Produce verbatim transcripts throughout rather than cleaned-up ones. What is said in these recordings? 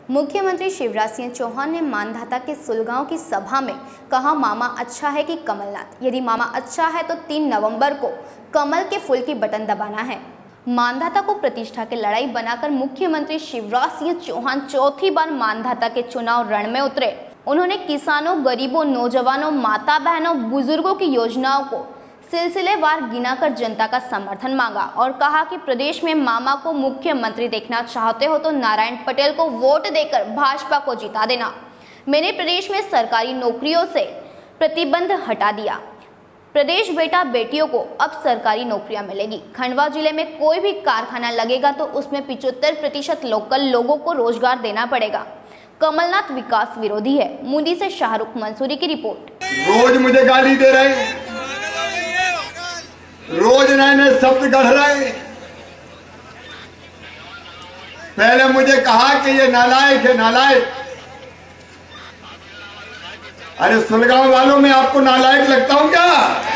मुख्यमंत्री शिवराज सिंह चौहान ने मानधाता के सुलगांव की सभा में कहा, मामा अच्छा है कि कमलनाथ। यदि मामा अच्छा है तो तीन नवंबर को कमल के फूल की बटन दबाना है। मानधाता को प्रतिष्ठा की लड़ाई बनाकर मुख्यमंत्री शिवराज सिंह चौहान चौथी बार मानधाता के चुनाव रण में उतरे। उन्होंने किसानों, गरीबों, नौजवानों, माता बहनों, बुजुर्गों की योजनाओं को सिलसिलेवार गिनाकर जनता का समर्थन मांगा और कहा कि प्रदेश में मामा को मुख्यमंत्री देखना चाहते हो तो नारायण पटेल को वोट देकर भाजपा को जिता देना। मैंने प्रदेश में सरकारी नौकरियों से प्रतिबंध हटा दिया। प्रदेश बेटा बेटियों को अब सरकारी नौकरियां मिलेगी। खंडवा जिले में कोई भी कारखाना लगेगा तो उसमें पिछहत्तर प्रतिशत लोकल लोगों को रोजगार देना पड़ेगा। कमलनाथ विकास विरोधी है। मुंडी से शाहरुख मंसूरी की रिपोर्ट। रोज मुझे गाली दे रहे हैं, रोज नए नए शब्द गढ़ रहे। पहले मुझे कहा कि ये नालायक है, नालायक। अरे सुलगांव वालों में आपको नालायक लगता हूं क्या?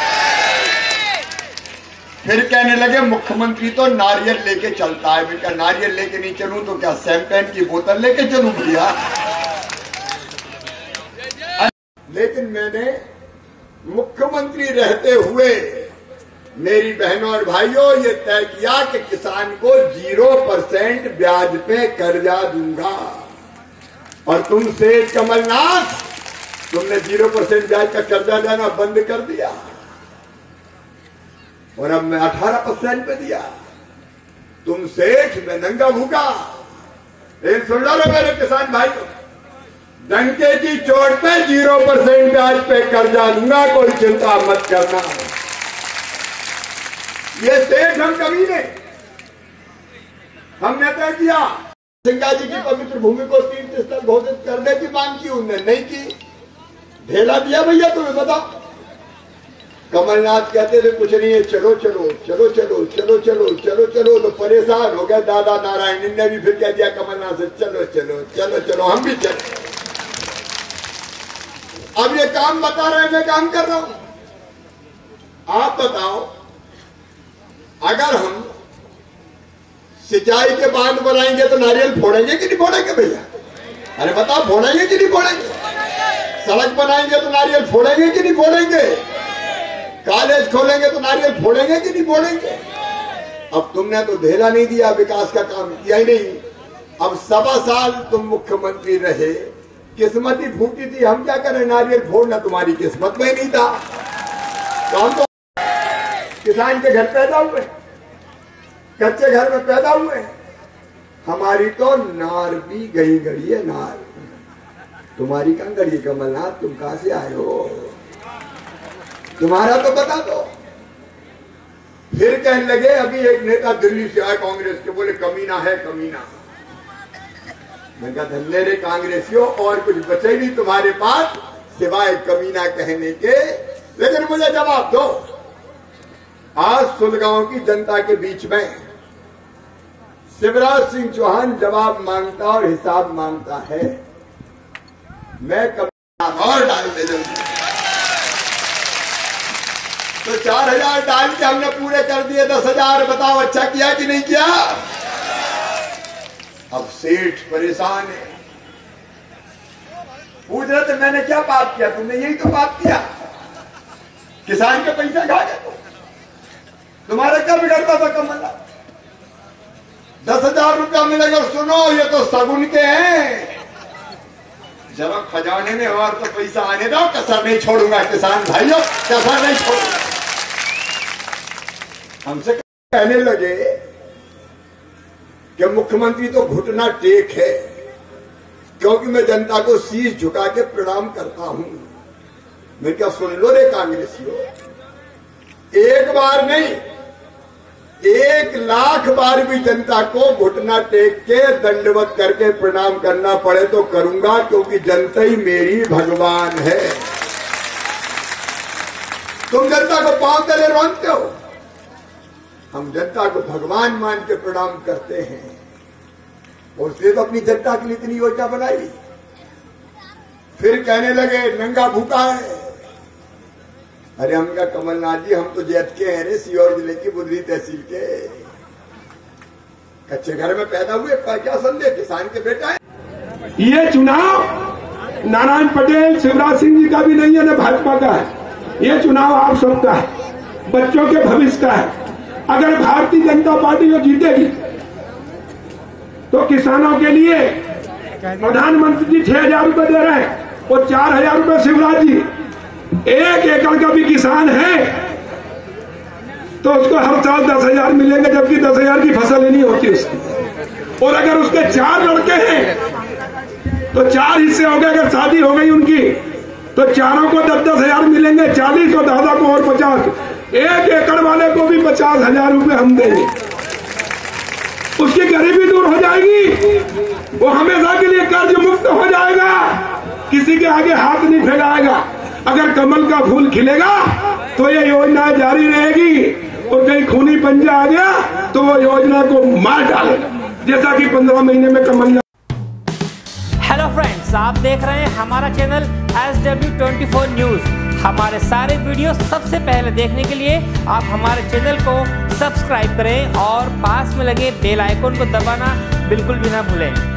फिर कहने लगे मुख्यमंत्री तो नारियल लेके चलता है। बेटा नारियल लेके नहीं चलूं तो क्या शैंपेन की बोतल लेके चलूं भैया? लेकिन मैंने मुख्यमंत्री रहते हुए मेरी बहनों और भाइयों ये तय किया कि किसान को जीरो परसेंट ब्याज पे कर्जा दूंगा। और तुम सेठ कमलनाथ, तुमने जीरो परसेंट ब्याज का कर्जा देना बंद कर दिया और अब मैं अठारह परसेंट पे दिया। तुम सेठ, मैं नंगा भूखा। एक सुन लो मेरे किसान भाई, डंके की चोट पे जीरो परसेंट ब्याज पे कर्जा दूंगा, कोई चिंता मत करना। ये सेठ हम कभी नहीं, हमने तय किया गंगा जी की पवित्र भूमि को तीर्थ स्थल घोषित करने की मांग की, उनने नहीं की। ढेला दिया भैया, तुम्हें बताओ। कमलनाथ कहते थे कुछ नहीं है, चलो चलो चलो चलो चलो चलो चलो चलो, तो परेशान हो गए। दादा नारायण ने भी फिर कह दिया कमलनाथ से, चलो चलो चलो चलो, हम भी चले। अब ये काम बता रहे हैं, मैं काम कर रहा हूं। आप बताओ, अगर हम सिंचाई के बांध बनाएंगे तो नारियल फोड़ेंगे कि नहीं फोड़ेंगे भैया? अरे बताओ, फोड़ेंगे कि नहीं फोड़ेंगे? सड़क बनाएंगे तो नारियल फोड़ेंगे कि नहीं फोड़ेंगे? कॉलेज खोलेंगे तो नारियल फोड़ेंगे कि नहीं फोड़ेंगे? अब तुमने तो ढेला नहीं दिया, विकास का काम किया ही नहीं। अब सवा साल तुम मुख्यमंत्री रहे, किस्मत ही फूटी थी। हम क्या करें? नारियल फोड़ना तुम्हारी किस्मत में ही नहीं था। तो हम तो किसान के घर पैदा हुए, कच्चे घर में पैदा हुए। हमारी तो नार भी गई गई है, नार। तुम्हारी कहां गई कमलनाथ? तुम कहां से आए हो? तुम्हारा तो बता दो। फिर कहने लगे, अभी एक नेता दिल्ली से आए कांग्रेस के, बोले कमीना है कमीना। मैं कहा धन्य रे कांग्रेसियों, और कुछ बचे नहीं तुम्हारे पास सिवाय कमीना कहने के। लेकिन मुझे जवाब दो, आज सुलगांव की जनता के बीच में शिवराज सिंह चौहान जवाब मांगता और हिसाब मांगता है। मैं कभी और डाल दे जल्दी। तो चार हजार डाल के हमने पूरे कर दिए, दस हजार। बताओ अच्छा किया कि नहीं किया? अब सेठ परेशान है, पूछ रहे थे मैंने क्या पाप किया? तुमने यही तो पाप किया, किसान के पैसे खा गए। तुम्हारा क्या बिगड़ता था कमलनाथ? दस हजार रुपया मिलेगा। सुनो, ये तो सगुन के हैं। जरा खजाने में और तो पैसा आने दो, कसर नहीं छोड़ूंगा किसान भाइयों, कसर नहीं छोड़ूंगा। हमसे कहने लगे कि मुख्यमंत्री तो घुटना टेक है, क्योंकि मैं जनता को शीश झुका के प्रणाम करता हूं। मैं क्या सुन लो रे कांग्रेसियों, एक बार नहीं, एक लाख बार भी जनता को घुटना टेक के दंडवत करके प्रणाम करना पड़े तो करूंगा, क्योंकि जनता ही मेरी भगवान है। तुम जनता को पांव तले रौंदते हो, हम जनता को भगवान मान के प्रणाम करते हैं। और इसलिए तो अपनी जनता के लिए इतनी योजना बनाई। फिर कहने लगे नंगा भूखा है। अरे हम क्या कमलनाथ जी, हम तो जैत के हैं रे, सीहोर जिले की बुधरी तहसील के। कच्चे घर में पैदा हुए, क्या संदेह, किसान के बेटा है। ये चुनाव नारायण पटेल, शिवराज सिंह जी का भी नहीं है, न भाजपा का है। ये चुनाव आप सबका है, बच्चों के भविष्य का है। अगर भारतीय जनता पार्टी को जीतेगी तो किसानों के लिए प्रधानमंत्री जी छह हजार रूपये दे रहे हैं और चार हजार रूपये शिवराज जी। एक एकड़ का भी किसान है तो उसको हर साल दस हजार मिलेंगे, जबकि दस हजार की फसल ही नहीं होती उसकी। और अगर उसके चार लड़के हैं तो चार हिस्से हो गए। अगर शादी हो गई उनकी तो चारों को दस दस हजार मिलेंगे, चालीस और दादा को और पचास। एक एकड़ वाले को भी पचास हजार रूपये हम देंगे, उसकी गरीबी दूर हो जाएगी, वो हमेशा के लिए कर्ज मुक्त हो जाएगा, किसी के आगे हाथ नहीं फैलाएगा। अगर कमल का फूल खिलेगा तो ये योजना जारी रहेगी, और कहीं खूनी पंजा आ गया तो वो योजना को मार डालेगा, जैसा कि पंद्रह महीने में कमल। हेलो फ्रेंड्स, आप देख रहे हैं हमारा channel S W twenty four news. हमारे सारे वीडियो सबसे पहले देखने के लिए आप हमारे चैनल को सब्सक्राइब करें और पास में लगे बेल आइकन को दबाना बिल्कुल भी ना भूलें।